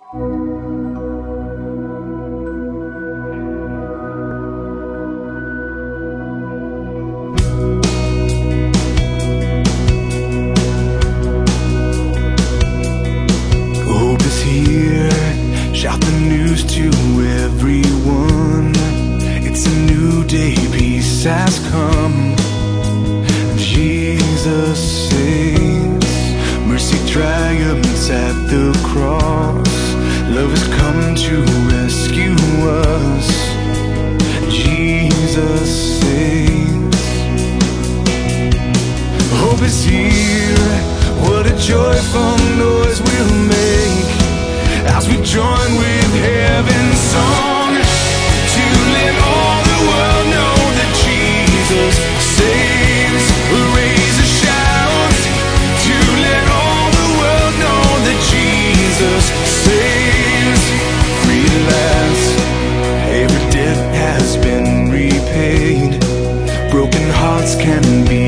Hope is here, shout the news to everyone. It's a new day, peace has come. Jesus saves, mercy triumphs at the cross. Love has come to rescue us. Jesus saves. Hope is here, what a joyful noise we'll make as we join with heaven's song to let all the world know that Jesus saves. Raise a shout to let all the world know that Jesus saves. Free at last, every debt has been repaid. Broken hearts can be